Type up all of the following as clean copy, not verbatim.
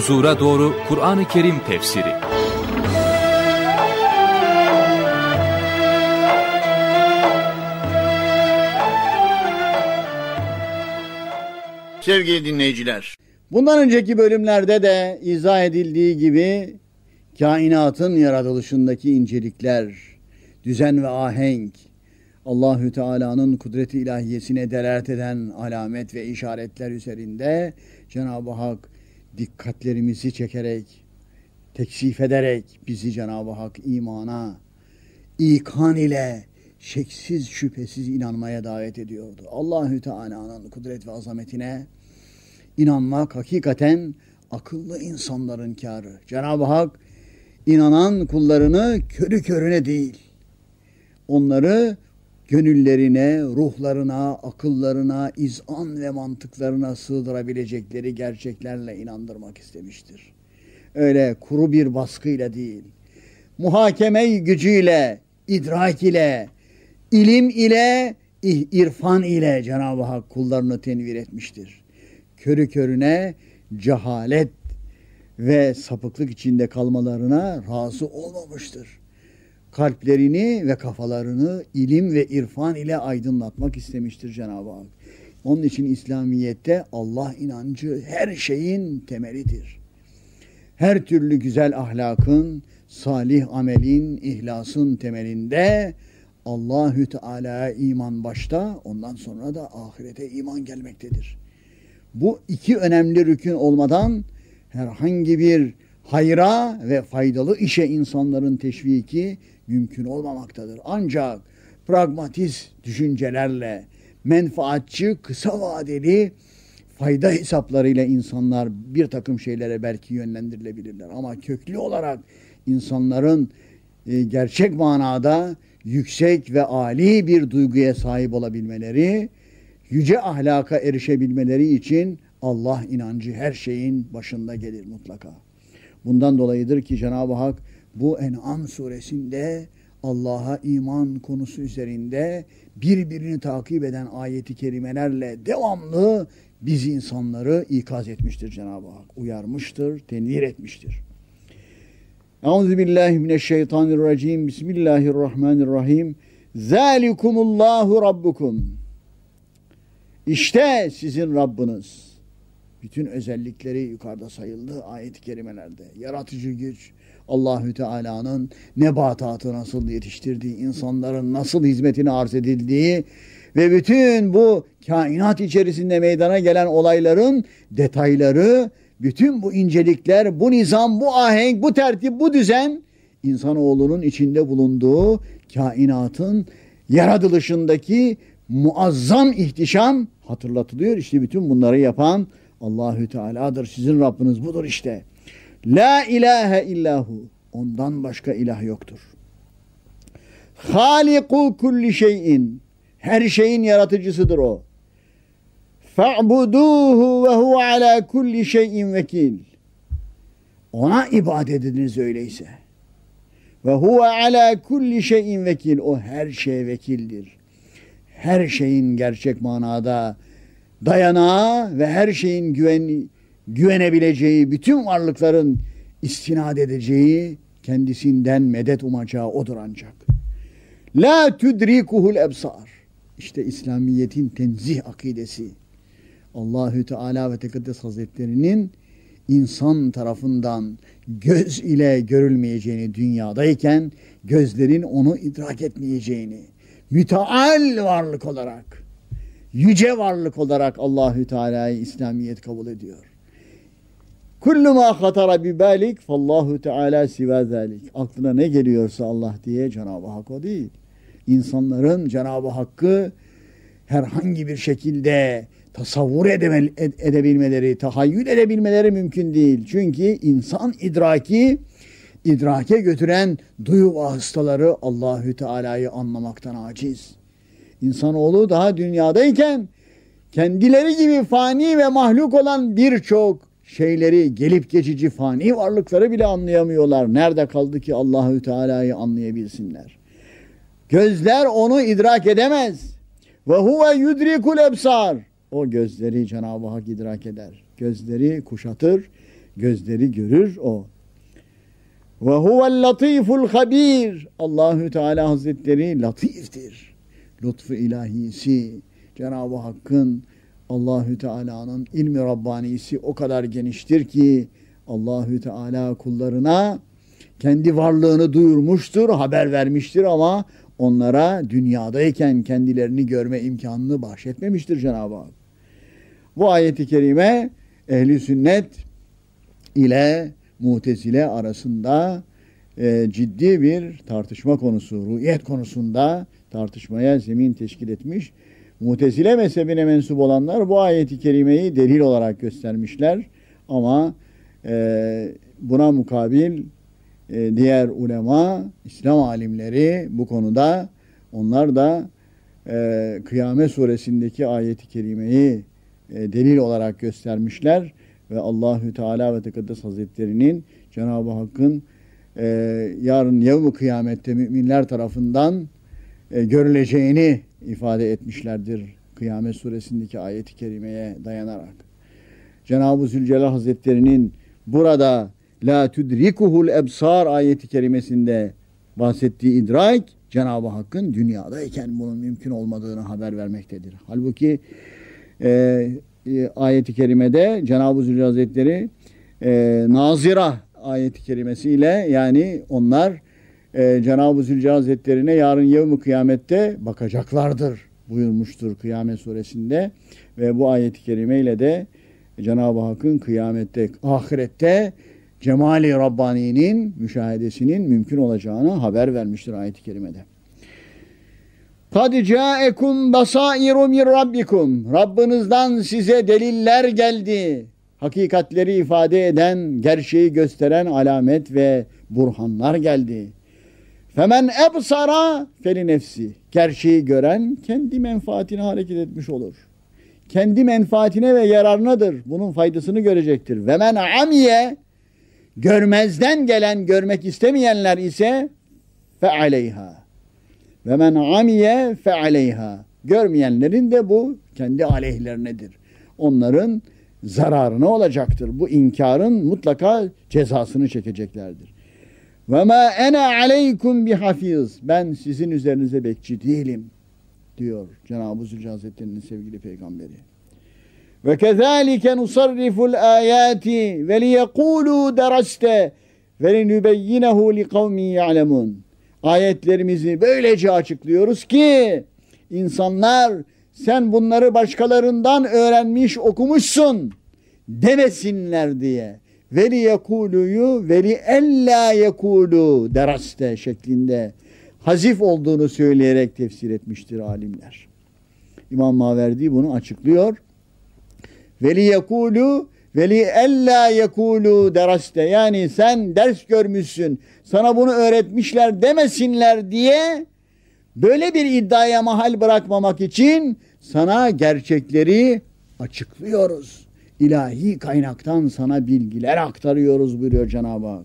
huzura doğru Kur'an-ı Kerim tefsiri. Sevgili dinleyiciler, bundan önceki bölümlerde de izah edildiği gibi kainatın yaratılışındaki incelikler, düzen ve ahenk, Allahü Teala'nın kudreti ilahiyesine delalet eden alamet ve işaretler üzerinde Cenab-ı Hak dikkatlerimizi çekerek, teksif ederek bizi Cenab-ı Hak imana, ikan ile şeksiz şüphesiz inanmaya davet ediyordu. Allahü Teala'nın kudret ve azametine inanmak hakikaten akıllı insanların kârı. Cenab-ı Hak inanan kullarını körü körüne değil, onları gönüllerine, ruhlarına, akıllarına, izan ve mantıklarına sığdırabilecekleri gerçeklerle inandırmak istemiştir. Öyle kuru bir baskıyla değil, muhakeme gücüyle, idrak ile, ilim ile, irfan ile Cenab-ı Hak kullarını tenvir etmiştir. Körü körüne cehalet ve sapıklık içinde kalmalarına razı olmamıştır. Kalplerini ve kafalarını ilim ve irfan ile aydınlatmak istemiştir Cenab-ı Hak. Onun için İslamiyet'te Allah inancı her şeyin temelidir. Her türlü güzel ahlakın, salih amelin, ihlasın temelinde Allahü Teala'ya iman başta, ondan sonra da ahirete iman gelmektedir. Bu iki önemli rükün olmadan herhangi bir hayra ve faydalı işe insanların teşviki mümkün olmamaktadır. Ancak pragmatist düşüncelerle, menfaatçi, kısa vadeli fayda hesaplarıyla insanlar bir takım şeylere belki yönlendirilebilirler. Ama köklü olarak insanların gerçek manada yüksek ve âli bir duyguya sahip olabilmeleri, yüce ahlaka erişebilmeleri için Allah inancı her şeyin başında gelir mutlaka. Bundan dolayıdır ki Cenab-ı Hak bu En'am suresinde Allah'a iman konusu üzerinde birbirini takip eden ayeti kerimelerle devamlı biz insanları ikaz etmiştir Cenab-ı Hak. Uyarmıştır, tenvir etmiştir. Euzubillahimineşşeytanirracim. Bismillahirrahmanirrahim. Zalikumullahu Rabbukum. İşte sizin Rabbiniz. Bütün özellikleri yukarıda sayıldı ayet-i kerimelerde. Yaratıcı güç, Allahü Teala'nın nebatatı nasıl yetiştirdiği, insanların nasıl hizmetine arz edildiği ve bütün bu kainat içerisinde meydana gelen olayların detayları, bütün bu incelikler, bu nizam, bu ahenk, bu tertip, bu düzen insanoğlunun içinde bulunduğu kainatın yaratılışındaki muazzam ihtişam hatırlatılıyor. İşte bütün bunları yapan Allahü Teala'dır. Sizin Rabbiniz budur işte. La ilahe illahu. Ondan başka ilah yoktur. Haliku kulli şeyin. Her şeyin yaratıcısıdır o. Fa'buduhu ve huve ala kulli şeyin vekil. Ona ibadet ediniz öyleyse. Ve huve ala kulli şeyin vekil. O her şeye vekildir. Her şeyin gerçek manada dayanağı ve her şeyin güvenebileceği, bütün varlıkların istinad edeceği, kendisinden medet umacağı odur ancak. La tudrikuhul ebsar. İşte İslamiyet'in tenzih akidesi. Allahü Teala ve Tekaddes Hazretleri'nin insan tarafından göz ile görülmeyeceğini dünyadayken gözlerin onu idrak etmeyeceğini, müteal varlık olarak, yüce varlık olarak Allahü Teala'yı İslamiyet kabul ediyor. Kullu ma hatara bi balik fallahu Teala siva zalik. Aklına ne geliyorsa Allah diye Cenab-ı Hak o değil. İnsanların Cenab-ı Hakk'ı herhangi bir şekilde tasavvur edebilmeleri, tahayyül edebilmeleri mümkün değil. Çünkü insan idrake götüren duyu vasıtaları Allahü Teala'yı anlamaktan aciz. İnsanoğlu daha dünyadayken kendileri gibi fani ve mahluk olan birçok şeyleri, gelip geçici fani varlıkları bile anlayamıyorlar. Nerede kaldı ki Allahü Teala'yı anlayabilsinler? Gözler onu idrak edemez. Ve huve yudrikul ebsar. O gözleri Cenab-ı Hak idrak eder. Gözleri kuşatır gözleri görür o. Ve huvel latiful habir. Allahü Teala Hazretleri latiftir. Lütfu ilahisi, Cenab-ı Hakk'ın, Allahü Teala'nın ilmi Rabbanisi o kadar geniştir ki Allahü Teala kullarına kendi varlığını duyurmuştur, haber vermiştir ama onlara dünyadayken kendilerini görme imkanını bahşetmemiştir Cenab-ı Hak. Bu ayeti kerime ehli sünnet ile Mu'tezile arasında ciddi bir tartışma konusu, ruhiyet konusunda tartışmaya zemin teşkil etmiş. Mu'tezile mezhebine mensup olanlar bu ayeti kerimeyi delil olarak göstermişler ama buna mukabil diğer ulema, İslam alimleri bu konuda onlar da Kıyamet suresindeki ayeti kerimeyi delil olarak göstermişler ve Allahü Teala ve Tekaddes Hazretleri'nin Cenab-ı Hakk'ın yarın yevm-i kıyamette müminler tarafından görüleceğini ifade etmişlerdir Kıyamet suresindeki ayeti kerimeye dayanarak. Cenab-ı Zülcelal Hazretleri'nin burada la tudrikuhul ebsar ayeti kerimesinde bahsettiği idrak Cenab-ı Hakk'ın dünyadayken bunun mümkün olmadığını haber vermektedir. Halbuki ayeti kerimede Cenab-ı Zülcelal Hazretleri nazira ayeti kerimesiyle yani onlar Cenab-ı Zülcelal Hazretlerine yarın yevm-i kıyamette bakacaklardır buyurmuştur Kıyamet suresinde ve bu ayeti kerimeyle de Cenab-ı Hakk'ın kıyamette, ahirette Cemali Rabbani'nin müşahedesinin mümkün olacağını haber vermiştir ayet-i kerimede. قَدْ جَاءَكُمْ بَصَائِرُ مِنْ رَبِّكُمْ Rabbinizden size deliller geldi. Hakikatleri ifade eden, gerçeği gösteren alamet ve burhanlar geldi. فَمَنْ اَبْصَرَ فَلِنَفْسِ Gerçeği gören kendi menfaatine hareket etmiş olur. Kendi menfaatine ve yararınadır. Bunun faydasını görecektir. وَمَنْ عَمِيَ Görmezden gelen, görmek istemeyenler ise فَعَلَيْهَا وَمَنْ عَمِيَ فَعَلَيْهَا Görmeyenlerin de bu kendi aleyhlerinedir. Onların zararına olacaktır. Bu inkarın mutlaka cezasını çekeceklerdir. وَمَا اَنَا عَلَيْكُمْ بِحَفِيظ Ben sizin üzerinize bekçi değilim diyor Cenab-ı Zülcelal Hazretleri'nin sevgili peygamberi. وَكَذَٰلِكَ نُصَرِّفُ الْآيَاتِ وَلِيَقُولُوا دَرَسْتَ وَلِنُبَيِّنَهُ لِقَوْمٍ يَعْلَمُونَ Ayetlerimizi böylece açıklıyoruz ki insanlar sen bunları başkalarından öğrenmiş okumuşsun demesinler diye. وَلِيَقُولُوا وَلِأَلَّا يَقُولُوا deraste şeklinde hazif olduğunu söyleyerek tefsir etmiştir alimler. İmam Maverdi bunu açıklıyor. وَلِيَقُولُوا وَلِأَلَّا يَقُولُوا deraste yani sen ders görmüşsün, sana bunu öğretmişler demesinler diye böyle bir iddiaya mahal bırakmamak için sana gerçekleri açıklıyoruz. İlahi kaynaktan sana bilgiler aktarıyoruz buyuruyor Cenab-ı Hak.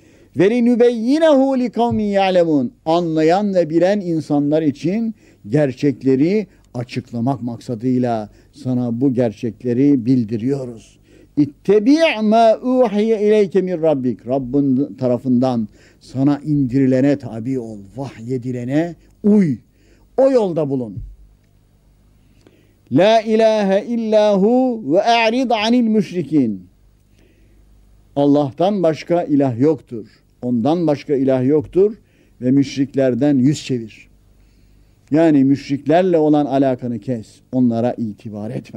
وَلِنُبَيِّنَهُ لِقَوْمٍ يَعْلَمُونَ Anlayan ve bilen insanlar için gerçekleri açıklamak maksadıyla sana bu gerçekleri bildiriyoruz. İttebi' ma uhiye ileyke min rabbik Rabbin tarafından sana indirilene tabi ol. Vahyedilene uy. O yolda bulun. La ilahe illahu ve a'rid anil müşrikin Allah'tan başka ilah yoktur. Ondan başka ilah yoktur ve müşriklerden yüz çevir. Yani müşriklerle olan alakanı kes. Onlara itibar etme.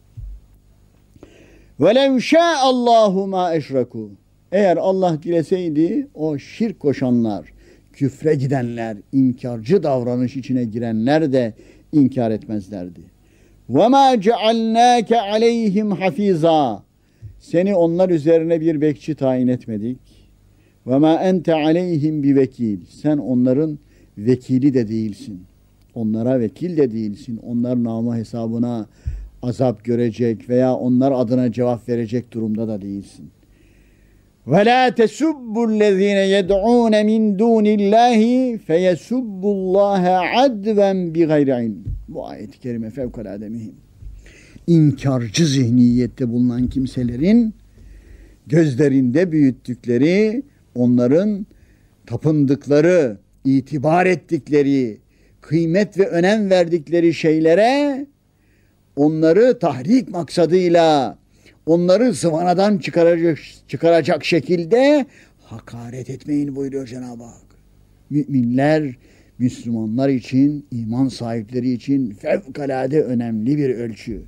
وَلَوْ شَاءَ اللّٰهُ مَا اَشْرَكُوا Eğer Allah dileseydi o şirk koşanlar, küfre gidenler, inkarcı davranış içine girenler de inkar etmezlerdi. وَمَا جَعَلْنَاكَ عَلَيْهِمْ حَفِيظًا Seni onlar üzerine bir bekçi tayin etmedik. وَمَا أَنْتَ عَلَيْهِمْ بِوَكِيلٍ Sen onların vekili de değilsin. Onlara vekil de değilsin. Onlar namı hesabına azap görecek veya onlar adına cevap verecek durumda da değilsin. وَلَا تَسُبُّوا الَّذ۪ينَ يَدْعُونَ مِنْ دُونِ اللّٰهِ فَيَسُبُّ اللّٰهَ عَدْوًا بِغَيْرِ عِلْمٍ Bu ayet-i kerime fevkalade mühim. İnkarcı zihniyette bulunan kimselerin gözlerinde büyüttükleri, onların tapındıkları, itibar ettikleri, kıymet ve önem verdikleri şeylere onları tahrik maksadıyla onları zıvanadan çıkaracak şekilde hakaret etmeyin buyuruyor Cenab-ı Hak. Müminler, Müslümanlar için, iman sahipleri için fevkalade önemli bir ölçü.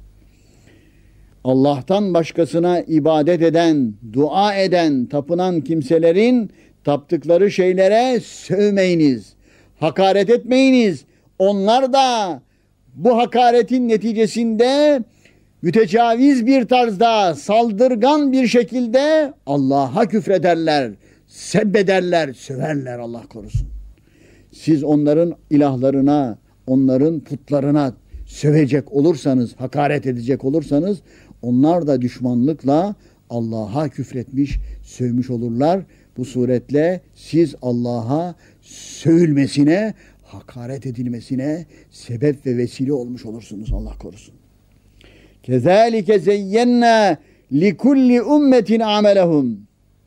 Allah'tan başkasına ibadet eden, dua eden, tapınan kimselerin taptıkları şeylere sövmeyiniz, hakaret etmeyiniz. Onlar da bu hakaretin neticesinde mütecaviz bir tarzda, saldırgan bir şekilde Allah'a küfrederler, sebbederler, söverler, Allah korusun. Siz onların ilahlarına, onların putlarına sövecek olursanız, hakaret edecek olursanız, onlar da düşmanlıkla Allah'a küfretmiş, sövmüş olurlar. Bu suretle siz Allah'a sövülmesine, hakaret edilmesine sebep ve vesile olmuş olursunuz, Allah korusun. Kezalike zeyyenna likulli ummetin amelehum.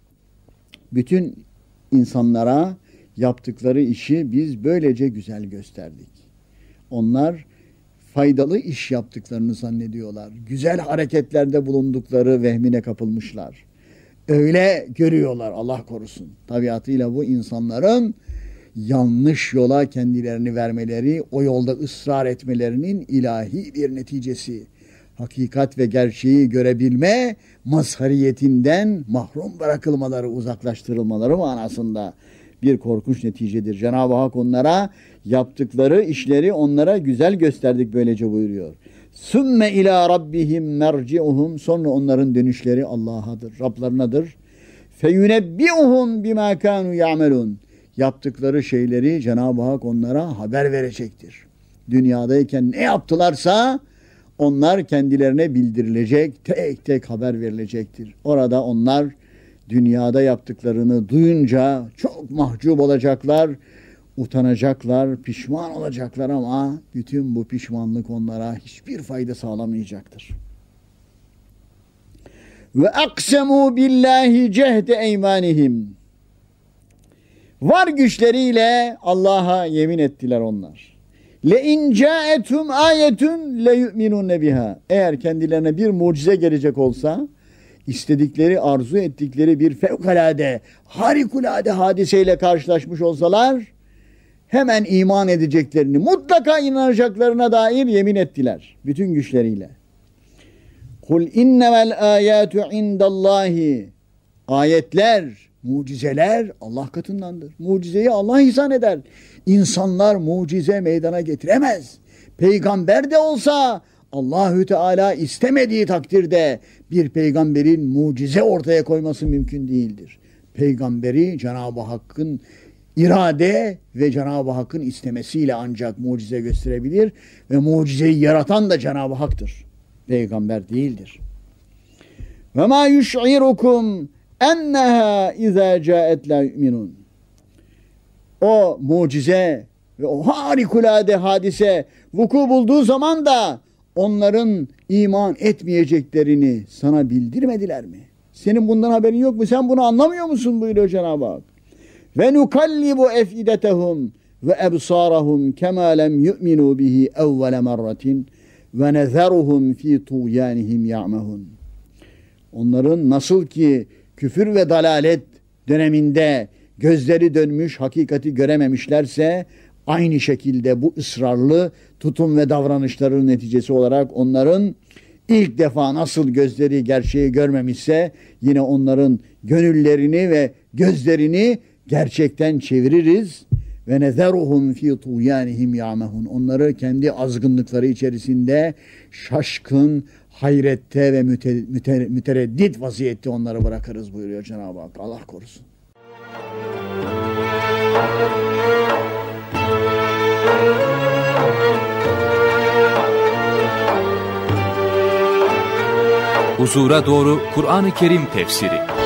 Bütün insanlara yaptıkları işi biz böylece güzel gösterdik. Onlar faydalı iş yaptıklarını zannediyorlar. Güzel hareketlerde bulundukları vehmine kapılmışlar. Öyle görüyorlar, Allah korusun. Tabiatıyla bu insanların yanlış yola kendilerini vermeleri, o yolda ısrar etmelerinin ilahi bir neticesi. Hakikat ve gerçeği görebilme mazhariyetinden mahrum bırakılmaları, uzaklaştırılmaları manasında bir korkunç neticedir. Cenab-ı Hak onlara yaptıkları işleri onlara güzel gösterdik böylece buyuruyor. Sümme ila rabbihim merci'uhum, sonra onların dönüşleri Allah'adır, Rablarınadır. Feyunebbi'uhum bima kanu ya'melun. Yaptıkları şeyleri Cenab-ı Hak onlara haber verecektir. Dünyadayken ne yaptılarsa onlar kendilerine bildirilecek, tek tek haber verilecektir. Orada onlar dünyada yaptıklarını duyunca çok mahcup olacaklar, utanacaklar, pişman olacaklar ama bütün bu pişmanlık onlara hiçbir fayda sağlamayacaktır. Ve aksemu billahi cehde eymanihim. Var güçleriyle Allah'a yemin ettiler onlar. Le in ca'etum ayetun le yu'minun biha. Eğer kendilerine bir mucize gelecek olsa, istedikleri, arzu ettikleri bir fevkalade, harikulade hadiseyle karşılaşmış olsalar, hemen iman edeceklerini, mutlaka inanacaklarına dair yemin ettiler. Bütün güçleriyle. Kul innemel ayatu indallahi. Ayetler, mucizeler Allah katındandır. Mucizeyi Allah ihsan eder. İnsanlar mucize meydana getiremez. Peygamber de olsa Allahü Teala istemediği takdirde bir peygamberin mucize ortaya koyması mümkün değildir. Peygamberi Cenab-ı Hakk'ın irade ve Cenab-ı Hakk'ın istemesiyle ancak mucize gösterebilir ve mucizeyi yaratan da Cenab-ı Hak'tır. Peygamber değildir. Ve ma yuş'irukum enneha izâ câet la yu'minun. O mucize ve o harikulade hadise vuku bulduğu zaman da onların iman etmeyeceklerini sana bildirmediler mi? Senin bundan haberin yok mu? Sen bunu anlamıyor musun? Buyuruyor Cenab-ı Hak. Ve nukallibu efidetehum ve ebsarahum kema lem yu'minu bihi evvele merratin ve nezeruhum fi tuğyanihim ya'mehun. Onların nasıl ki küfür ve dalalet döneminde gözleri dönmüş, hakikati görememişlerse, aynı şekilde bu ısrarlı tutum ve davranışların neticesi olarak onların ilk defa nasıl gözleri gerçeği görmemişse, yine onların gönüllerini ve gözlerini gerçekten çeviririz. Ve nezeruhum fi tuğyanihim ya'mehun. Onları kendi azgınlıkları içerisinde şaşkın, hayrette ve mütereddit vaziyette onları bırakırız buyuruyor Cenab-ı Hak. Allah korusun. Huzura doğru Kur'an-ı Kerim tefsiri.